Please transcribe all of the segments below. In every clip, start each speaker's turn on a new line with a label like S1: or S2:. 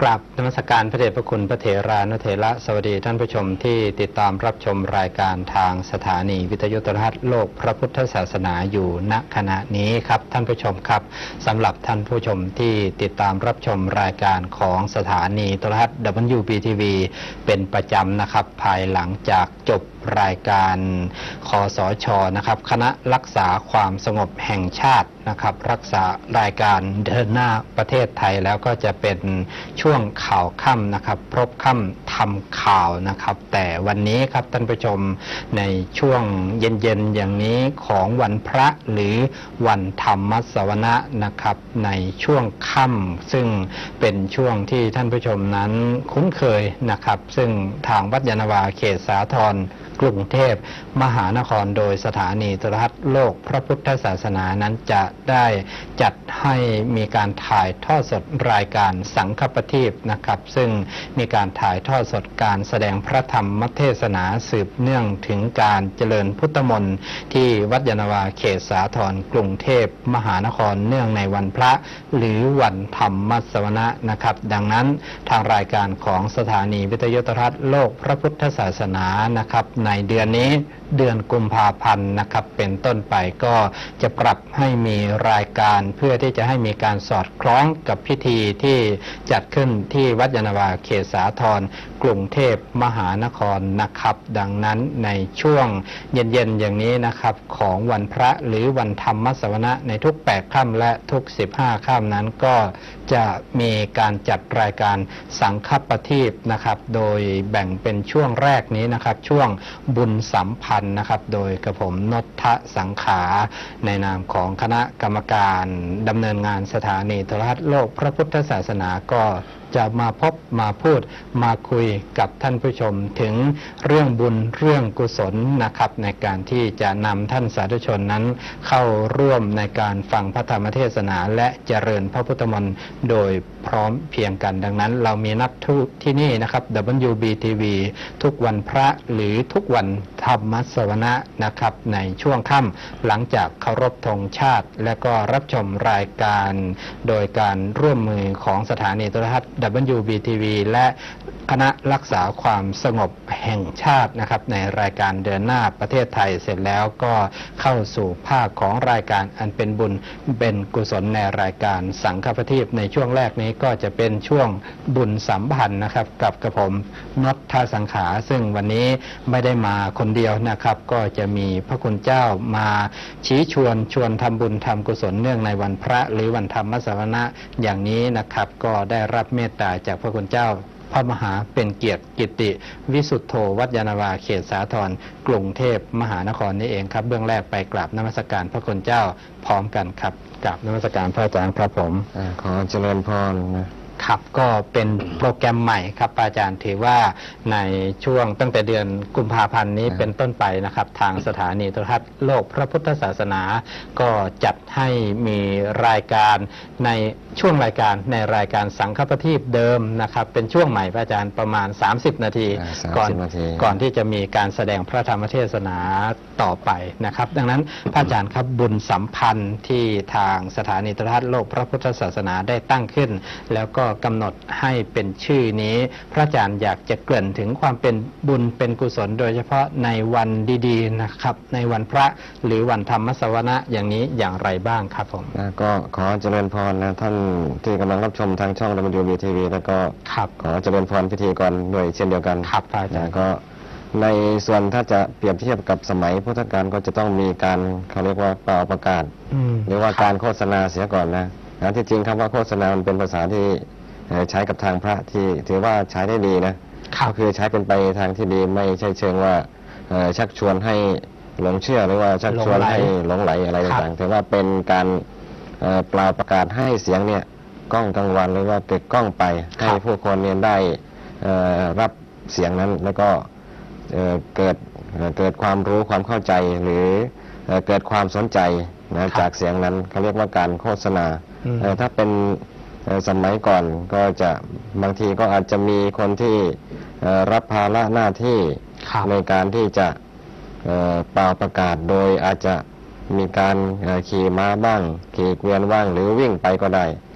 S1: ราบนมัสการพระเดชพระคุณพระเถรานุเถระสวัสดีท่านผู้ชมที่ติดตามรับชมรายการทางสถานีวิทยุโทรทัศน์โลกพระพุทธศาสนาอยู่ณขณะนี้ครับท่านผู้ชมครับสำหรับท่านผู้ชมที่ติดตามรับชมรายการของสถานีโทรทัศน์ WBTV เป็นประจำนะครับภายหลังจากจบรายการคสช.นะครับคณะรักษาความสงบแห่งชาตินะครับรักษารายการเดินหน้าประเทศไทยแล้วก็จะเป็นช่วงข่าวค่ำนะครับพบค่ำทำข่าวนะครับแต่วันนี้ครับท่านผู้ชมในช่วงเย็นๆอย่างนี้ของวันพระหรือวันธรรมสวนะนะครับในช่วงค่ำซึ่งเป็นช่วงที่ท่านผู้ชมนั้นคุ้นเคยนะครับซึ่งทางวัดยานนาวาเขตสาทรกรุงเทพมหานครโดยสถานีโทรทัศน์โลกพระพุทธศาสนานั้นจะได้จัดให้มีการถ่ายทอดสดรายการสังฆปฏิปนะครับซึ่งมีการถ่ายทอดสดการแสดงพระธรรมเทศนาสืบเนื่องถึงการเจริญพุทธมนต์ที่วัดยานนาวาเขตสาทรกรุงเทพมหานครเนื่องในวันพระหรือวันธรรมสวนะนะครับดังนั้นทางรายการของสถานีวิทยุโทรทัศน์โลกพระพุทธศาสนานะครับในเดือนนี้เดือนกุมภาพันธ์นะครับเป็นต้นไปก็จะปรับให้มีรายการเพื่อที่จะให้มีการสอดคล้องกับพิธีที่จัดขึ้นที่วัดยานนาวาเขตสาทรกรุงเทพมหานครนะครับดังนั้นในช่วงเย็นๆอย่างนี้นะครับของวันพระหรือวันธรรมสวนะในทุก8ค่ำและทุก15ค่ำนั้นก็จะมีการจัดรายการสังฆปฏิปนะครับโดยแบ่งเป็นช่วงแรกนี้นะครับช่วงบุญสัมพันธ์นะครับโดยกระผมนทสังขาในนามของคณะกรรมการดำเนินงานสถานีโทรทัศน์โลกพระพุทธศาสนาก็จะมาพบมาพูดมาคุยกับท่านผู้ชมถึงเรื่องบุญเรื่องกุศลนะครับในการที่จะนำท่านสาธุชนนั้นเข้าร่วมในการฟังพระธรรมเทศนาและเจริญพระพุทธมนต์โดยพร้อมเพียงกันดังนั้นเรามีนัดที่นี่นะครับ WBTV ทุกวันพระหรือทุกวันธรรมสวนะนะครับในช่วงค่ำหลังจากเคารพธงชาติและก็รับชมรายการโดยการร่วมมือของสถานีโทรทัศน์ WBTV และคณะรักษาความสงบแห่งชาตินะครับในรายการเดินหน้าประเทศไทยเสร็จแล้วก็เข้าสู่ภาคของรายการอันเป็นบุญเป็นกุศลในรายการสังฆปฏิปในช่วงแรกนี้ก็จะเป็นช่วงบุญสัมพันธ์นะครับกับกระผมนทสังขาซึ่งวันนี้ไม่ได้มาคนเดียวนะครับก็จะมีพระคุณเจ้ามาชี้ชวนทำบุญทำกุศลเนื่องในวันพระหรือวันธรรมสวนะอย่างนี้นะครับก็ได้รับเมตตาจากพระคุณเจ้าพระมหาเป็นเกียรติกิติวิสุทโธวัดยานนาวาเขตสาทรกรุงเทพมหานครนี่เองครับเบื้องแรกไปกราบนมัสการพระคุณเจ้าพร้อมกันครับกราบนมัสการพระอาจารย์ครับผม
S2: ขอเจริญพรนะครับ
S1: ก็เป็นโปรแกรมใหม่ครับอาจารย์ถือว่าในช่วงตั้งแต่เดือนกุมภาพันธ์นี้เป็นต้นไปนะครับทางสถานีโทรทัศน์โลกพระพุทธศาสนาก็จัดให้มีรายการในช่วงรายการในรายการสังฆปฏิปเดิมนะครับเป็นช่วงใหม่อาจารย์ประมาณ30นาทีก่อนที่จะมีการแสดงพระธรรมเทศนาต่อไปนะครับดังนั้นพระอาจารย์ครับบุญสัมพันธ์ที่ทางสถานีโทรทัศน์โลกพระพุทธศาสนาได้ตั้งขึ้นแล้วก็กำหนดให้เป็นชื่อนี้พระอาจารย์อยากจะเกริ่นถึงความเป็นบุญเป็นกุศลโดยเฉพาะในวันดีๆนะครับในวันพระหรือวันธรรมสวนะอย่างนี้อย่างไรบ้างครับผม
S2: ก็ขอเจริญพรนะท่านที่กำลังรับชมทางช่อง WBTV แล้วก็ขอเจริญพรพิธีกรด้วยเช่นเดียวกัน
S1: ครับอาจารย์
S2: ก็ในส่วนถ้าจะเปรียบเทียบกับสมัยพุทธกาลก็จะต้องมีการเขาเรียกว่าเป่าประกาศหรือว่าการโฆษณาเสียก่อนนะที่จริงคำว่าโฆษณามันเป็นภาษาที่ใช้กับทางพระที่ถือว่าใช้ได้ดีนะก็คือใช้เป็นไปทางที่ดีไม่ใช่เชิงว่าชักชวนให้หลงเชื่อหรือว่าชักชวนให้หลงไหลอะไรต่างๆถือว่าเป็นการเปล่าประกาศให้เสียงเนี่ยก้องกลางวันหรือว่าเกิดก้องไปให้ผู้คนเนี่ยได้รับเสียงนั้นแล้วก็เกิดความรู้ความเข้าใจหรือเกิดความสนใจนะจากเสียงนั้นเขาเรียกว่าการโฆษณาถ้าเป็นสมัยก่อนก็จะบางทีก็อาจจะมีคนที่รับภาระหน้าที่ในการที่จะเป่าประกาศโดยอาจจะมีการขี่ม้าบ้างขี่เกวียนบ้างหรือวิ่งไปก็ได้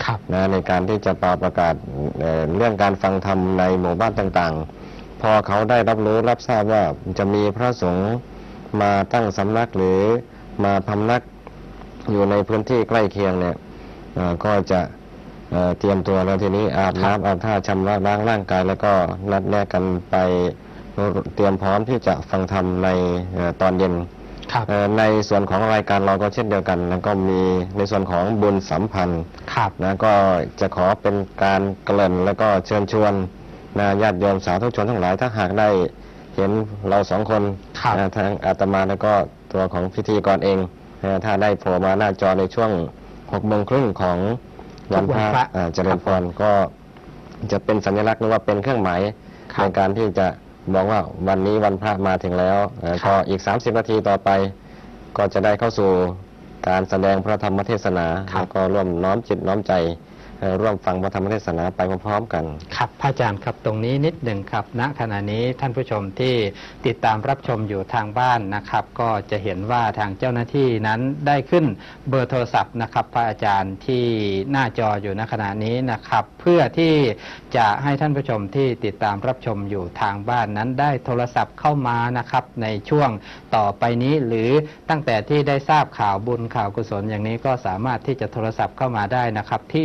S2: นะในการที่จะประกาศเรื่องการฟังธรรมในหมู่บ้านต่างๆพอเขาได้รับรู้รับทราบว่าจะมีพระสงฆ์มาตั้งสำนักหรือมาพำนักอยู่ในพื้นที่ใกล้เคียงเนี่ยก็จะเตรียมตัวแล้วทีนี้อาบน้ำอาบท่าชำระล้างร่างกายแล้วก็นัดแนะกันไปเตรียมพร้อมที่จะฟังธรรมในตอนเย็นในส่วนของรายการเราก็เช่นเดียวกันแล้วก็มีในส่วนของบุญสัมพันธ์นะก็จะขอเป็นการเกริ่นแล้วก็เชิญชวนญาติโยมสาธุชนทั้งหลายถ้าหากได้เห็นเราสองคนทั้งอาตมาแล้วก็ตัวของพิธีกรเองถ้าได้โผล่มาหน้าจอในช่วง18:30ของวันพระเจริญพรก็จะเป็นสัญลักษณ์หรือว่าเป็นเครื่องหมายในการที่จะบอกว่าวันนี้วันพระมาถึงแล้วก็อีก30 นาทีต่อไปก็จะได้เข้าสู่การแสดงพระธรรมเทศนาแล้วก็ร่วมน้อมจิตน้อมใจร่วมฟังพระธรรมเทศนาไปพร้อมๆกัน
S1: ครับพระอาจารย์ครับตรงนี้นิดหนึ่งครับณขณะนี้ท่านผู้ชมที่ติดตามรับชมอยู่ทางบ้านนะครับก็จะเห็นว่าทางเจ้าหน้าที่นั้นได้ขึ้นเบอร์โทรศัพท์นะครับพระอาจารย์ที่หน้าจออยู่ณขณะนี้นะครับเพื่อที่จะให้ท่านผู้ชมที่ติดตามรับชมอยู่ทางบ้านนั้นได้โทรศัพท์เข้ามานะครับในช่วงต่อไปนี้หรือตั้งแต่ที่ได้ทราบข่าวบุญข่าวกุศลอย่างนี้ก็สามารถที่จะโทรศัพท์เข้ามาได้นะครับที่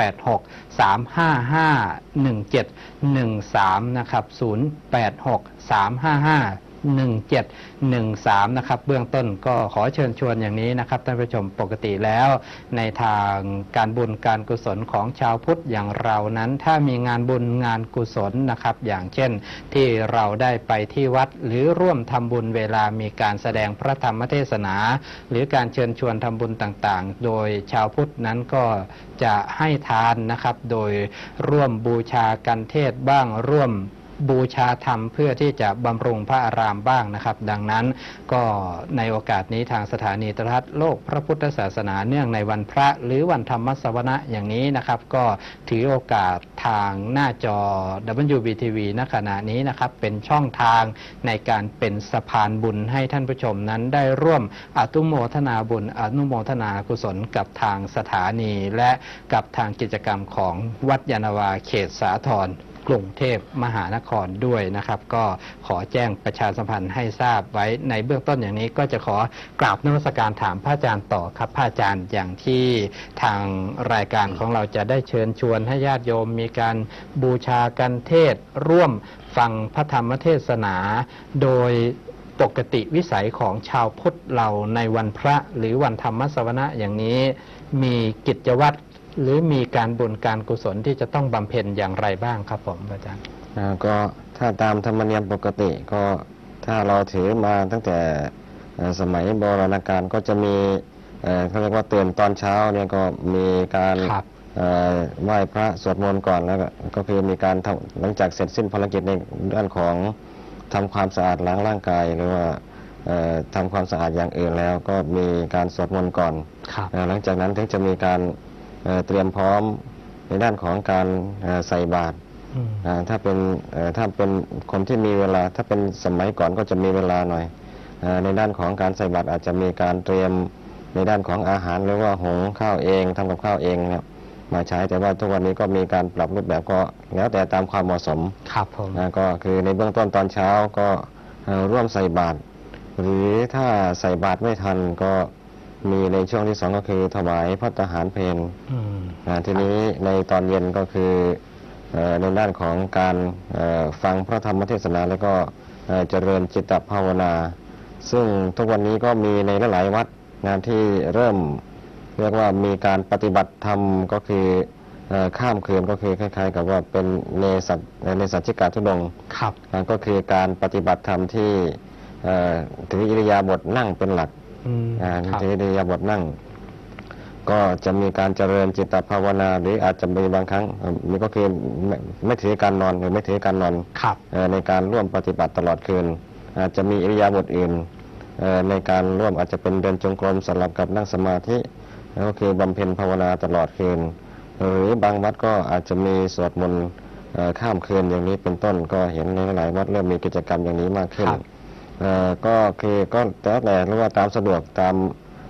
S1: 086-355-1713นะครับ086-355-1713นะครับเบื้องต้นก็ขอเชิญชวนอย่างนี้นะครับท่านผู้ชมปกติแล้วในทางการบุญการกุศลของชาวพุทธอย่างเรานั้นถ้ามีงานบุญงานกุศลนะครับอย่างเช่นที่เราได้ไปที่วัดหรือร่วมทำบุญเวลามีการแสดงพระธรรมเทศนาหรือการเชิญชวนทำบุญต่างๆโดยชาวพุทธนั้นก็จะให้ทานนะครับโดยร่วมบูชากันเทศบ้างร่วมบูชาธรรมเพื่อที่จะบำรุงพระอารามบ้างนะครับดังนั้นก็ในโอกาสนี้ทางสถานีโทรทัศน์โลกพระพุทธศาสนาเนื่องในวันพระหรือวันธรรมสวนะอย่างนี้นะครับก็ถือโอกาสทางหน้าจอ WBTV ณขณะนี้นะครับเป็นช่องทางในการเป็นสะพานบุญให้ท่านผู้ชมนั้นได้ร่วมอนุโมทนาบุญอนุโมทนากุศลกับทางสถานีและกับทางกิจกรรมของวัดยานาวาเขตสาทรกรุงเทพมหานครด้วยนะครับก็ขอแจ้งประชาสัมพันธ์ให้ทราบไว้ในเบื้องต้นอย่างนี้ก็จะขอกราบนมัสการถามพระอาจารย์ต่อครับพระอาจารย์อย่างที่ทางรายการของเราจะได้เชิญชวนให้ญาติโยมมีการบูชากันเทศร่วมฟังพระธรรมเทศนาโดยปกติวิสัยของชาวพุทธเราในวันพระหรือวันธรรมสวนะอย่างนี้มีกิจวัตรหรือมีการบุญการกุศลที่จะต้องบำเพ็ญอย่างไรบ้างครับผมอาจารย์
S2: ก็ถ้าตามธรรมเนียมปกติก็ถ้าเราถือมาตั้งแต่สมัยโบราณกาลก็จะมีเขาเรียกว่าตื่นตอนเช้าเนี่ยก็มีการไหว้พระสวดมนต์ก่อนแล้วก็คือมีการหลังจากเสร็จสิ้นภารกิจในด้านของทำความสะอาดล้างร่างกายหรือว่าทำความสะอาดอย่างอื่นแล้วก็มีการสวดมนต์ก่อนหลังจากนั้นถึงจะมีการเตรียมพร้อมในด้านของการใส่บาตรถ้าเป็นคนที่มีเวลาถ้าเป็นสมัยก่อนก็จะมีเวลาหน่อยในด้านของการใส่บาตรอาจจะมีการเตรียมในด้านของอาหารหรือว่าหุงข้าวเองทำกับข้าวเองเนี่ยมาใช้แต่ว่าทุกวันนี้ก็มีการปรับรูปแบบก็แล้วแต่ตามความเหมาะสม
S1: ครับผม
S2: ก็คือในเบื้องต้นตอนเช้าก็ร่วมใส่บาตรหรือถ้าใส่บาตรไม่ทันก็มีในช่วงที่2ก็คือถวายภัตตาหารเพลทีนี้ในตอนเย็นก็คือในด้านของการฟังพระธรรมเทศนาแล้วก็เจริญจิตตภาวนาซึ่งทุกวันนี้ก็มีในหลายๆวัดที่เริ่มเรียกว่ามีการปฏิบัติธรรมก็คือข้ามคืนก็คือคล้ายๆกับว่าเป็นเนสัจจิกาธุดงค์ก็คือการปฏิบัติธรรมที่ถืออิริยาบถนั่งเป็นหลักถืออิริยาบถนั่งก็จะมีการเจริญจิตตภาวนาหรืออาจจะมีบางครั้งมีก็คือไม่ถือการนอนหรือไม่ถือการนอนในการร่วมปฏิบัติตลอดคืนอาจจะมีอิริยาบถอื่นในการร่วมอาจจะเป็นเดินจงกรมสลับกับนั่งสมาธิก็คือบำเพ็ญภาวนาตลอดคืนหรือบางวัดก็อาจจะมีสวดมนต์ข้ามคืนอย่างนี้เป็นต้นก็เห็นในหลายวัดเริ่มมีกิจกรรมอย่างนี้มากขึ้นก็คือก็แต่หรือว่าตามสะดวกตาม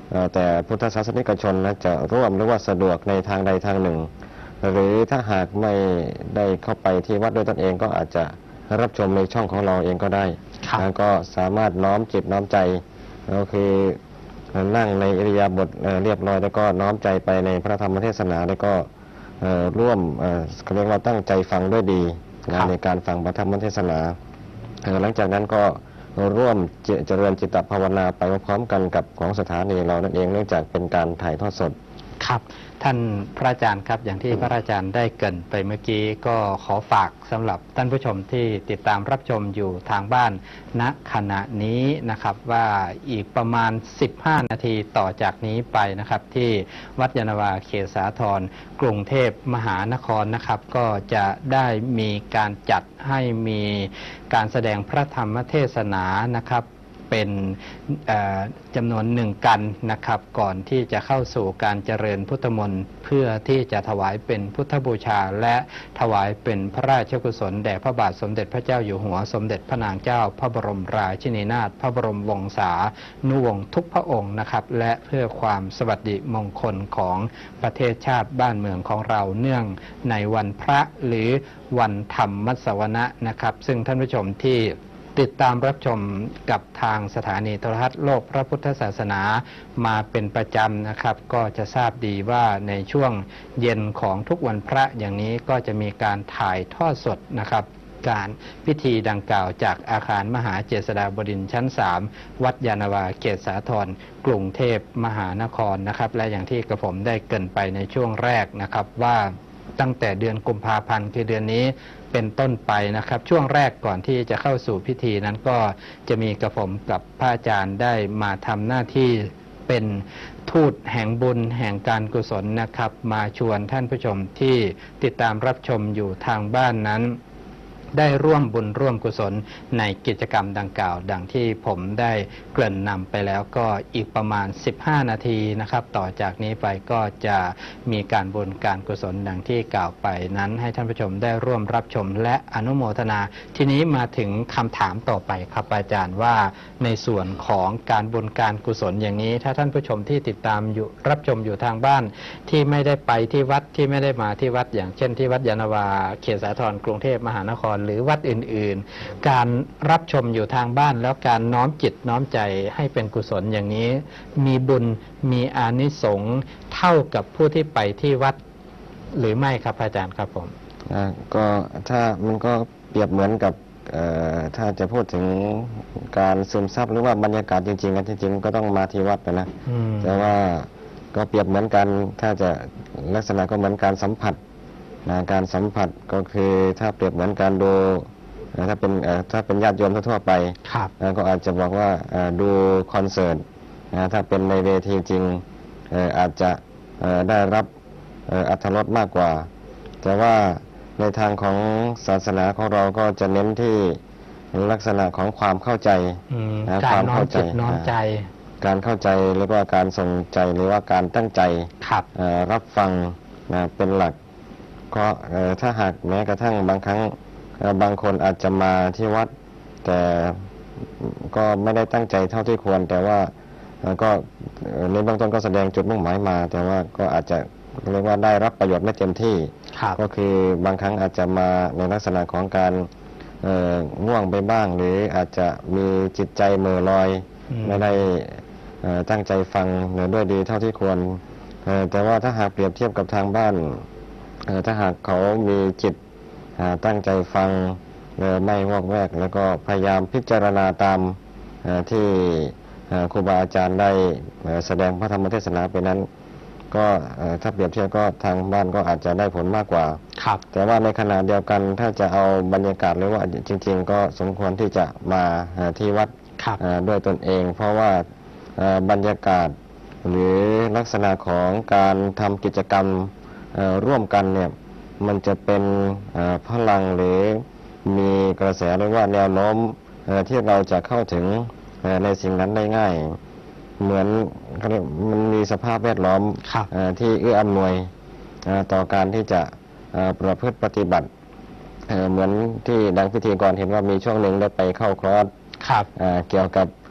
S2: แต่พุทธศาสนิกชนนะจะร่วมหรือว่าสะดวกในทางใดทางหนึ่ง หรือถ้าหากไม่ได้เข้าไปที่วัดด้วยตนเองก็อาจจะรับชมในช่องของเราเองก็ได้แล้วก็สามารถน้อมจิตน้อมใจก็คือนั่งในอิริยาบถเรียบร้อยแล้วก็น้อมใจไปในพระธรรมเทศนาแล้วก็ร่วมเรียกว่าตั้งใจฟังด้วยดีในการฟังพระธรรมเทศนาหลังจากนั้นก็ร่วมเจริญจิตตภาวนาไปพร้อมกันกับของสถานีเรานั่นเองเนื่องจากเป็นการถ่ายทอดสด
S1: ครับท่านพระอาจารย์ครับอย่างที่พระอาจารย์ได้เกริ่นไปเมื่อกี้ก็ขอฝากสำหรับท่านผู้ชมที่ติดตามรับชมอยู่ทางบ้านณขณะนี้นะครับว่าอีกประมาณ15นาทีต่อจากนี้ไปนะครับที่วัดยานนาวาเขตสาทรกรุงเทพมหานครนะครับก็จะได้มีการจัดให้มีการแสดงพระธรรมเทศนานะครับเป็นจำนวนหนึ่งกันนะครับก่อนที่จะเข้าสู่การเจริญพุทธมนต์เพื่อที่จะถวายเป็นพุทธบูชาและถวายเป็นพระราชกุศลแด่พระบาทสมเด็จพระเจ้าอยู่หัวสมเด็จพระนางเจ้าพระบรมราชินีนาถพระบรมวงศานุวงศ์ทุกพระองค์นะครับและเพื่อความสวัสดิมงคลของประเทศชาติบ้านเมืองของเราเนื่องในวันพระหรือวันธรรมสวนะนะครับซึ่งท่านผู้ชมที่ติดตามรับชมกับทางสถานีโทรทัศน์โลกพระพุทธศาสนามาเป็นประจำนะครับก็จะทราบดีว่าในช่วงเย็นของทุกวันพระอย่างนี้ก็จะมีการถ่ายทอดสดนะครับการพิธีดังกล่าวจากอาคารมหาเจษฎาบดินทร์ชั้น3วัดยานนาวาเขตสาทรกรุงเทพมหานครนะครับและอย่างที่กระผมได้เกริ่นไปในช่วงแรกนะครับว่าตั้งแต่เดือนกุมภาพันธ์คือเดือนนี้เป็นต้นไปนะครับช่วงแรกก่อนที่จะเข้าสู่พิธีนั้นก็จะมีกระผมกับพระอาจารย์ได้มาทำหน้าที่เป็นทูตแห่งบุญแห่งการกุศลนะครับมาชวนท่านผู้ชมที่ติดตามรับชมอยู่ทางบ้านนั้นได้ร่วมบุญร่วมกุศลในกิจกรรมดังกล่าวดังที่ผมได้เกริ่นนำไปแล้วก็อีกประมาณ15นาทีนะครับต่อจากนี้ไปก็จะมีการบุญการกุศลดังที่กล่าวไปนั้นให้ท่านผู้ชมได้ร่วมรับชมและอนุโมทนาทีนี้มาถึงคำถามต่อไปครับอาจารย์ว่าในส่วนของการบุญการกุศลอย่างนี้ถ้าท่านผู้ชมที่ติดตามอยู่รับชมอยู่ทางบ้านที่ไม่ได้ไปที่วัดที่ไม่ได้มาที่วัดอย่างเช่นที่วัดยานนาวาเขตสาทรกรุงเทพมหานครหรือวัดอื่นๆการรับชมอยู่ทางบ้านแล้วการน้อมจิตน้อมใจให้เป็นกุศลอย่างนี้มีบุญมีอานิสงส์เท่ากับผู้ที่ไปที่วัดหรือไม่ครับอาจารย์ครับผม
S2: ก็ถ้ามันก็เปรียบเหมือนกับถ้าจะพูดถึงการซึมซับหรือว่าบรรยากาศจริงๆกันจริงๆก็ต้องมาที่วัดนะแต่ว่าก็เปรียบเหมือนกันถ้าจะลักษณะก็เหมือนการสัมผัสการสัมผัสก็คือถ้าเปรียบเหมือนการดูถ้าเป็นญาติโยมทั่วไปก็อาจจะบอกว่าดูคอนเสิร์ตถ้าเป็นในเวทีจริงอาจจะได้รับอรรถรสมากกว่าแต่ว่าในทางของศาสนาของเราก็จะเน้นที่ลักษณะของความเข้าใจ
S1: ความเข้าใจ
S2: การเข้าใจหรือว่าการทรงใจหรือว่าการตั้งใจรับฟังเป็นหลักก็ถ้าหากแม้กระทั่งบางครั้งบางคนอาจจะมาที่วัดแต่ก็ไม่ได้ตั้งใจเท่าที่ควรแต่ว่าก็ในเบื้องต้นก็แสดงจุดมุ่งหมายมาแต่ว่าก็อาจจะเรียกว่าได้รับประโยชน์ไม่เต็มที่ก็คือบางครั้งอาจจะมาในลักษณะของการง่วงไปบ้างหรืออาจจะมีจิตใจเหม่อลอยไม่ได้ตั้งใจฟังด้วยดีเท่าที่ควรแต่ว่าถ้าหากเปรียบเทียบกับทางบ้านถ้าหากเขามีจิตตั้งใจฟังไม่วอกแวกแล้วก็พยายามพิจารณาตามที่ครูบาอาจารย์ได้แสดงพระธรรมเทศนาไปนั้นก็ถ้าเปรียบเทียบก็ทางบ้านก็อาจจะได้ผลมากกว่าแต่ว่าในขณะเดียวกันถ้าจะเอาบรรยากาศหรือว่าจริงๆก็สมควรที่จะมาที่วัดด้วยตนเองเพราะว่าบรรยากาศหรือลักษณะของการทำกิจกรรมร่วมกันเนี่ยมันจะเป็นพลังหรือมีกระแสหรือว่าแนวโน้มที่เราจะเข้าถึงในสิ่งนั้นได้ง่ายเหมือนมันมีสภาพแวดล้อมที่เอื้ออำนวยต่อการที่จะประพฤติปฏิบัติเหมือนที่ดังพิธีกรเห็นว่ามีช่วงหนึ่งได้ไปเข้าคอร์สเกี่ยวกับ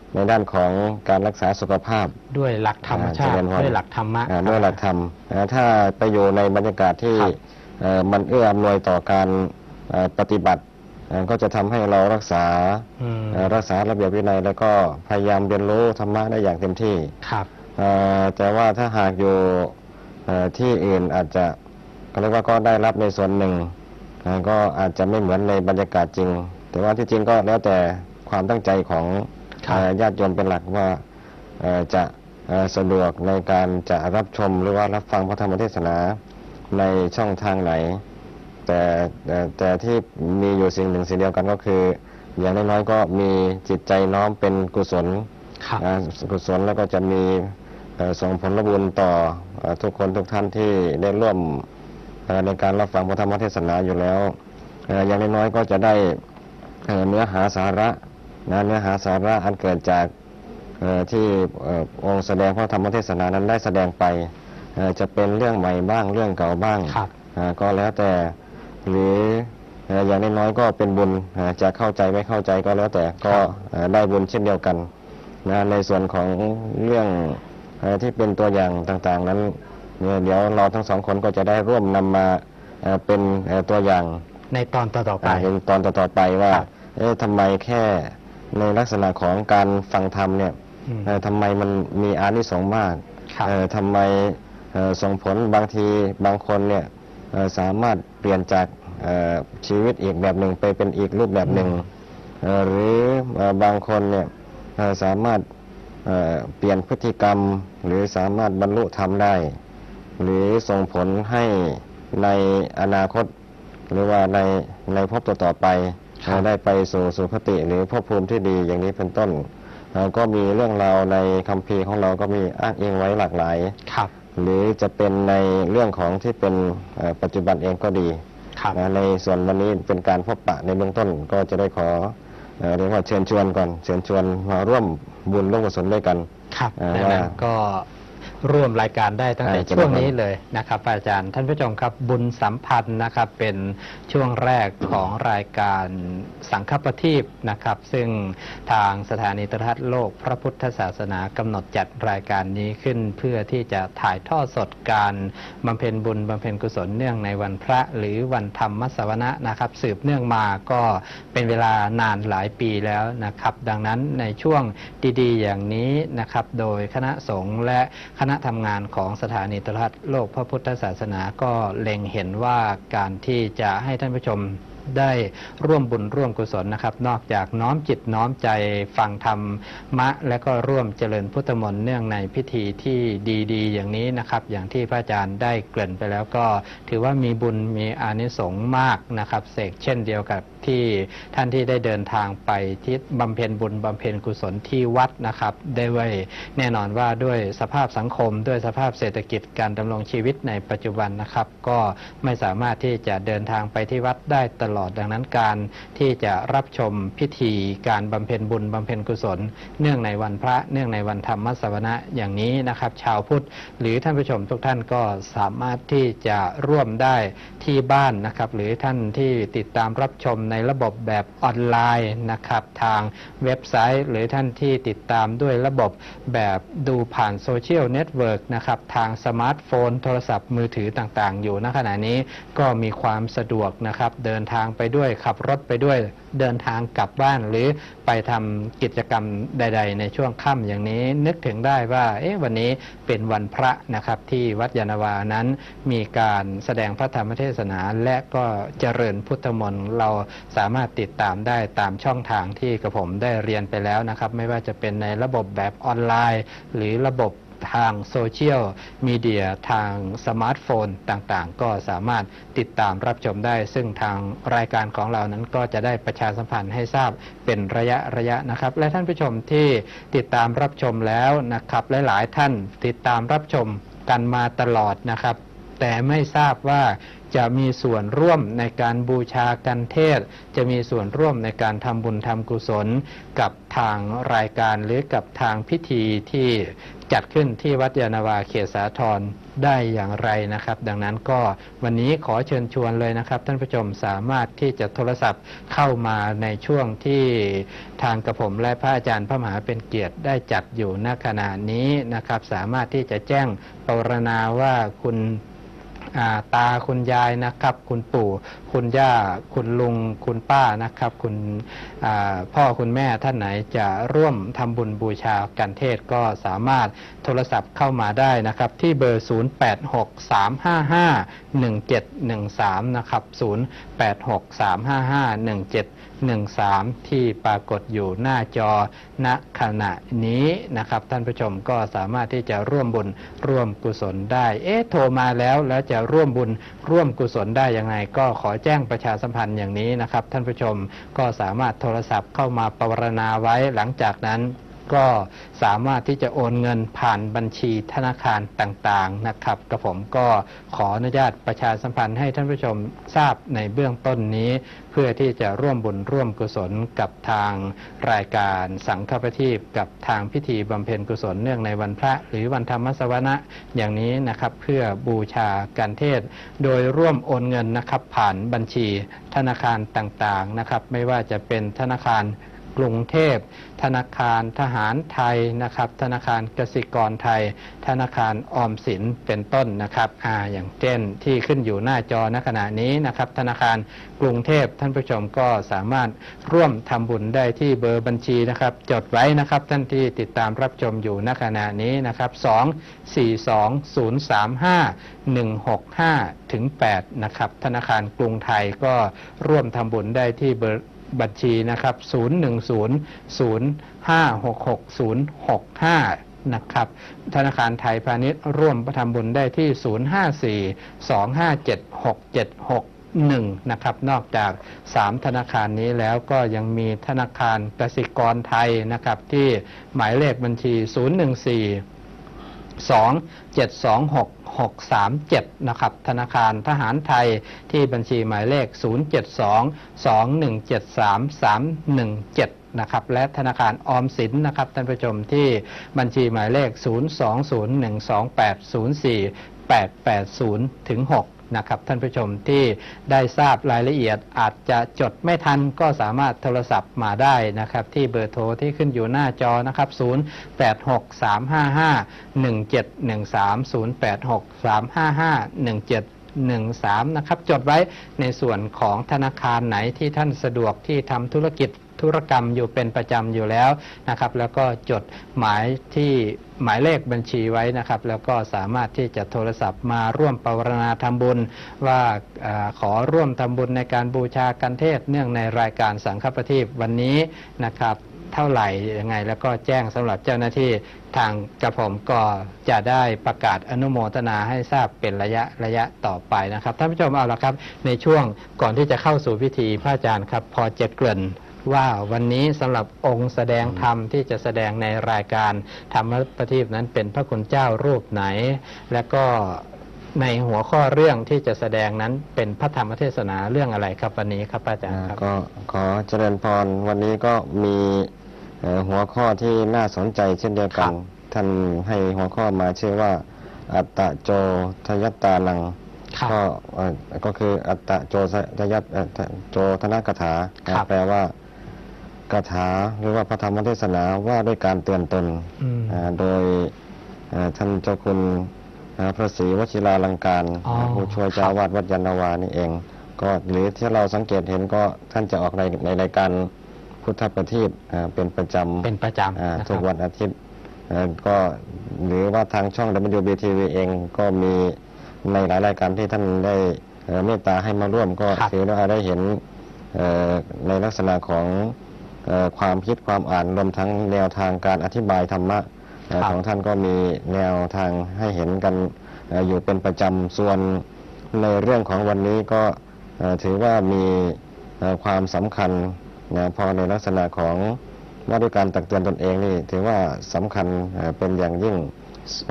S2: ในด้านของการรักษาสุขภาพ
S1: ด้วยหลักธรรมชาติด้วยหลักธรรมะ
S2: ด้วยหลักธรรมถ้าไปอยู่ในบรรยากาศที่มันเอื้ออำนวยต่อการปฏิบัติก็จะทำให้เรารักษาระเบียบวินัยแล้วก็พยายามเรียนรู้ธรรมะได้อย่างเต็มที่
S1: ครับ
S2: แต่ว่าถ้าหากอยู่ที่อื่นอาจจะเรียกว่าก็ได้รับในส่วนหนึ่งก็อาจจะไม่เหมือนในบรรยากาศจริงแต่ว่าที่จริงก็แล้วแต่ความตั้งใจของญาติโยมเป็นหลักว่าจะสะดวกในการจะรับชมหรือว่ารับฟังพระธรรมเทศนาในช่องทางไหนแต่ที่มีอยู่สิ่งหนึ่งสิ่งเดียวกันก็คืออย่างน้อยๆก็มีจิตใจน้อมเป็นกุศลแล้วก็จะมีส่งผลบุญต่อทุกคนทุกท่านที่ได้ร่วมในการรับฟังพระธรรมเทศนาอยู่แล้วอย่างน้อยๆก็จะได้เนื้อหาสาระอันเกิดจากที่องค์แสดงพระธรรมเทศนานั้นได้แสดงไปจะเป็นเรื่องใหม่บ้างเรื่องเก่าบ้างก็แล้วแต่หรืออย่างน้อยๆก็เป็นบุญจะเข้าใจไม่เข้าใจก็แล้วแต่ก็ได้บุญเช่นเดียวกันในส่วนของเรื่องที่เป็นตัวอย่างต่างๆนั้นเดี๋ยวเราทั้งสองคนก็จะได้ร่วมนำมาเป็นตัวอย่าง
S1: ในตอนต่อๆไป
S2: ว่าทำไมแค่ในลักษณะของการฟังธรรมเนี่ยทำไมมันมีอานิสงส์มากทำไมส่งผลบางทีบางคนเนี่ยสามารถเปลี่ยนจากชีวิตอีกแบบหนึ่งไปเป็นอีกรูปแบบหนึ่งหรือบางคนเนี่ยสามารถเปลี่ยนพฤติกรรมหรือสามารถบรรลุธรรมได้หรือส่งผลให้ในอนาคตหรือว่าในภพต่อไปได้ไปสู่สุคติหรือภพภูมิที่ดีอย่างนี้เป็นต้นก็มีเรื่องราวในคัมภีร์ของเราก็มีอ้างอิงไว้หลากหลายหรือจะเป็นในเรื่องของที่เป็นปัจจุบันเองก็ดีในส่วนวันนี้เป็นการพบปะในเบื้องต้นก็จะได้ขอเรียกว่าเชิญชวนมาร่วมบุญร่วมกุศลด้วยกัน
S1: ครับดังนั้นก็ร่วมรายการได้ตั้งแต่ช่วงนี้เลยนะครับอาจารย์ท่านผู้ชมครับบุญสัมพันธ์นะครับเป็นช่วงแรกของรายการสังฆประทีปนะครับซึ่งทางสถานีโทรทัศน์โลกพระพุทธศาสนากำหนดจัดรายการนี้ขึ้นเพื่อที่จะถ่ายทอดสดการบำเพ็ญบุญบำเพ็ญกุศลเนื่องในวันพระหรือวันธรรมสวนะนะครับสืบเนื่องมาก็เป็นเวลานานหลายปีแล้วนะครับดังนั้นในช่วงดีๆอย่างนี้นะครับโดยคณะสงฆ์และคณะทำงานของสถานีโทรทัศน์โลกพระพุทธศาสนาก็เล็งเห็นว่าการที่จะให้ท่านผู้ชมได้ร่วมบุญร่วมกุศลนะครับนอกจากน้อมจิตน้อมใจฟังธรรมะและก็ร่วมเจริญพุทธมนต์เนื่องในพิธีที่ดีๆอย่างนี้นะครับอย่างที่พระอาจารย์ได้เกริ่นไปแล้วก็ถือว่ามีบุญมีอานิสงส์มากนะครับเสกเช่นเดียวกับที่ท่านที่ได้เดินทางไปที่บำเพ็ญบุญบำเพ็ญกุศลที่วัดนะครับได้ไว้แน่นอนว่าด้วยสภาพสังคมด้วยสภาพเศรษฐกิจการดำรงชีวิตในปัจจุบันนะครับก็ไม่สามารถที่จะเดินทางไปที่วัดได้ตลอดดังนั้นการที่จะรับชมพิธีการบำเพ็ญบุญบำเพ็ญกุศลเนื่องในวันพระเนื่องในวันธรรมสวนะอย่างนี้นะครับชาวพุทธหรือท่านผู้ชมทุกท่านก็สามารถที่จะร่วมได้ที่บ้านนะครับหรือท่านที่ติดตามรับชมในระบบแบบออนไลน์นะครับทางเว็บไซต์หรือท่านที่ติดตามด้วยระบบแบบดูผ่านโซเชียลเน็ตเวิร์กนะครับทางสมาร์ทโฟนโทรศัพท์มือถือต่างๆอยู่ณขณะนี้ก็มีความสะดวกนะครับเดินทางไปด้วยขับรถไปด้วยเดินทางกลับบ้านหรือไปทำกิจกรรมใดๆในช่วงค่ำอย่างนี้นึกถึงได้ว่าวันนี้เป็นวันพระนะครับที่วัดยานนาวานั้นมีการแสดงพระธรรมเทศนาและก็เจริญพุทธมนต์เราสามารถติดตามได้ตามช่องทางที่กระผมได้เรียนไปแล้วนะครับไม่ว่าจะเป็นในระบบแบบออนไลน์หรือระบบทางโซเชียลมีเดียทางสมาร์ทโฟนต่างๆก็สามารถติดตามรับชมได้ซึ่งทางรายการของเรานั้นก็จะได้ประชาสัมพันธ์ให้ทราบเป็นระยะนะครับและท่านผู้ชมที่ติดตามรับชมแล้วนะครับหลายๆท่านติดตามรับชมกันมาตลอดนะครับแต่ไม่ทราบว่าจะมีส่วนร่วมในการบูชากันเทศจะมีส่วนร่วมในการทำบุญทำกุศลกับทางรายการหรือกับทางพิธีที่จัดขึ้นที่วัดยานาวาเขตสาทรได้อย่างไรนะครับดังนั้นก็วันนี้ขอเชิญชวนเลยนะครับท่านผู้ชมสามารถที่จะโทรศัพท์เข้ามาในช่วงที่ทางกระผมและพระอาจารย์พระมหาเป็นเกียรติได้จัดอยู่ณขณะนี้นะครับสามารถที่จะแจ้งปรารณาว่าคุณตาคุณยายนะครับคุณปู่คุณย่าคุณลุงคุณป้านะครับคุณพ่อคุณแม่ท่านไหนจะร่วมทำบุญบูชากันเทศก็สามารถโทรศัพท์เข้ามาได้นะครับที่เบอร์ 0863551713 นะครับ 0863551713 ที่ปรากฏอยู่หน้าจอณขณะนี้นะครับท่านผู้ชมก็สามารถที่จะร่วมบุญร่วมกุศลได้โทรมาแล้วจะร่วมบุญร่วมกุศลได้ยังไงก็ขอแจ้งประชาสัมพันธ์อย่างนี้นะครับท่านผู้ชมก็สามารถโทรศัพท์เข้ามาปรารณาไว้หลังจากนั้นก็สามารถที่จะโอนเงินผ่านบัญชีธนาคารต่างๆนะครับกระผมก็ขออนุญาตประชาสัมพันธ์ให้ท่านผู้ชมทราบในเบื้องต้นนี้เพื่อที่จะร่วมบุญร่วมกุศลกับทางรายการสังฆประทีปกับทางพิธีบำเพ็ญกุศลเนื่องในวันพระหรือวันธรรมสวนะอย่างนี้นะครับเพื่อบูชาการเทศโดยร่วมโอนเงินนะครับผ่านบัญชีธนาคารต่างๆนะครับไม่ว่าจะเป็นธนาคารกรุงเทพธนาคารทหารไทยนะครับธนาคารกสิกรไทยธนาคารออมสินเป็นต้นนะครับอย่างเช่นที่ขึ้นอยู่หน้าจอณขณะนี้นะครับธนาคารกรุงเทพท่านผู้ชมก็สามารถร่วมทำบุญได้ที่เบอร์บัญชีนะครับจดไว้นะครับท่านที่ติดตามรับชมอยู่ณขณะนี้นะครับ242035165-8นะครับธนาคารกรุงไทยก็ร่วมทำบุญได้ที่เบอร์บัญชีนะครับ0100566065นะครับธนาคารไทยพาณิชย์ร่วมทำบุญได้ที่0542576761นะครับนอกจาก3ธนาคารนี้แล้วก็ยังมีธนาคารกสิกรไทยนะครับที่หมายเลขบัญชี01427263637นะครับธนาคารทหารไทยที่บัญชีหมายเลข072217331นะครับและธนาคารออมสินนะครับท่านผู้ชมที่บัญชีหมายเลข02012804880-6นะครับท่านผู้ชมที่ได้ทราบรายละเอียดอาจจะจดไม่ทันก็สามารถโทรศัพท์มาได้นะครับที่เบอร์โทรที่ขึ้นอยู่หน้าจอนะครับ0863551713 นะครับจดไว้ในส่วนของธนาคารไหนที่ท่านสะดวกที่ทำธุรกรรมอยู่เป็นประจำอยู่แล้วนะครับแล้วก็จดหมายเลขบัญชีไว้นะครับแล้วก็สามารถที่จะโทรศัพท์มาร่วมปรารณาทำบุญว่าขอร่วมทำบุญในการบูชากันเทศเนื่องในรายการสังฆประทีปวันนี้นะครับเท่าไหร่ยังไงแล้วก็แจ้งสำหรับเจ้าหน้าที่ทางกระผมก็จะได้ประกาศอนุโมทนาให้ทราบเป็นระยะต่อไปนะครับท่านผู้ชมเอาละครับในช่วงก่อนที่จะเข้าสู่พิธีพระอาจารย์ครับพอจะเกริ่นว่าวันนี้สำหรับองค์แสดงธรรมที่จะแสดงในรายการธรรมประทีปนั้นเป็นพระคุณเจ้ารูปไหนและก็ในหัวข้อเรื่องที่จะแสดงนั้นเป็นพระธรรมเทศนาเรื่องอะไรครับวันนี้ครับอาจารย์ครับ
S2: ก็ขอเจริญพรวันนี้ก็มีหัวข้อที่น่าสนใจเช่นเดียวกันท่านให้หัวข้อมาชื่อว่าอัตตโจทยัตตานังก็คืออัตตโจทยัตโจทนกถาแปลว่ากถาหรือว่าพระธรรมเทศนาว่าด้วยการเตือนตนโดยท่านเจ้าคุณพระศรีวชิราลังการผู้ช่วยเจ้าวาดวัดยานนาวานี่เองก็หรือที่เราสังเกตเห็นก็ท่านจะออกในรายการพุทธประทีปเป็นประจำทุกวันอาทิตย์ก็หรือว่าทางช่อง WBTV เองก็มีในหลายรายการที่ท่านได้เมตตาให้มาร่วมก็ถือว่าได้เห็นในลักษณะของความคิดความอ่านรวมทั้งแนวทางการอธิบายธรรมะของท่านก็มีแนวทางให้เห็นกันอยู่เป็นประจำส่วนในเรื่องของวันนี้ก็ถือว่ามีความสำคัญพอในลักษณะของว่าด้วยการตักเตือนตนเองนี่ถือว่าสำคัญเป็นอย่างยิ่งเพราะ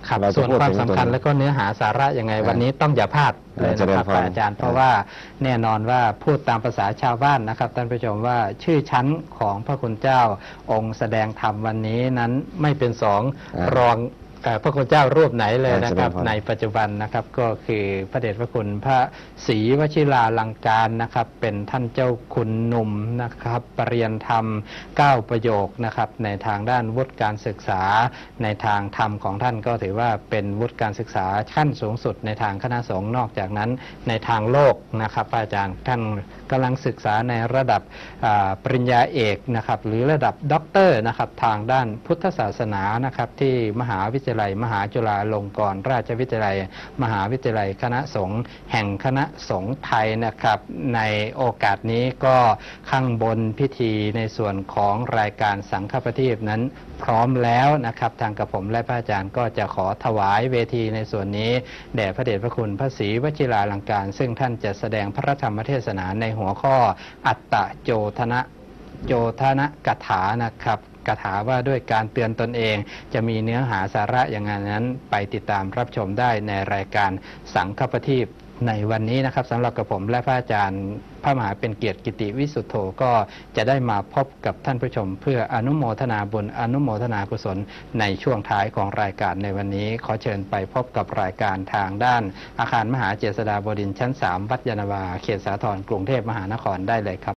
S1: ครับ
S2: เราจะ
S1: ส่วน
S2: พูด
S1: ความ
S2: ถึง
S1: สำคัญ
S2: ตัวนี้
S1: และก็เนื้อหาสาระยังไงวันนี้ต้องอย่าพลาดเลยนะครับ
S2: เจริญพร
S1: อาจารย์เพราะว่าแน่นอนว่าพูดตามภาษาชาวบ้านนะครับท่านผู้ชมว่าชื่อชั้นของพระคุณเจ้าองค์แสดงธรรมวันนี้นั้นไม่เป็นสองรองพระคุณเจ้ารูปไหนเลยนะครับในปัจจุบันนะครับก็คือพระเดชพระคุณพระศรีวชิราลังการนะครับเป็นท่านเจ้าคุณหนุ่มนะครับปรริยนธรรม9ประโยคนะครับในทางด้านวุฒิการศึกษาในทางธรรมของท่านก็ถือว่าเป็นวุฒิการศึกษาขั้นสูงสุดในทางคณะสงฆ์นอกจากนั้นในทางโลกนะครับอาจารย์ท่านกำลังศึกษาในระดับปริญญาเอกนะครับหรือระดับด็อกเตอร์นะครับทางด้านพุทธศาสนานะครับที่มหาวิทยาลัยมหาจุฬาลงกรณราชวิทยาลัยมหาวิทยาลัยคณะสงฆ์แห่งคณะสงฆ์ไทยนะครับในโอกาสนี้ก็ข้างบนพิธีในส่วนของรายการสังฆประทีปนั้นพร้อมแล้วนะครับทางกระผมและพระอาจารย์ก็จะขอถวายเวทีในส่วนนี้แด่พระเดชพระคุณพระศรีวชิราลังการซึ่งท่านจะแสดงพระธรรมเทศนาในหัวข้ออัตตโจทนะกถานะครับกถาว่าด้วยการเตือนตนเองจะมีเนื้อหาสาระอย่างนั้นไปติดตามรับชมได้ในรายการสังฆประทีปในวันนี้นะครับสำหรับกระผมและพระอาจารย์พระมหาเป็นเกียรติกิติวิสุทโธก็จะได้มาพบกับท่านผู้ชมเพื่ออนุโมทนาบุญอนุโมทนากุศลในช่วงท้ายของรายการในวันนี้ขอเชิญไปพบกับรายการทางด้านอาคารมหาเจษฎาบดินทร์ชั้น 3 วัดยานนาวาเขตสาทรกรุงเทพมหานครได้เลยครับ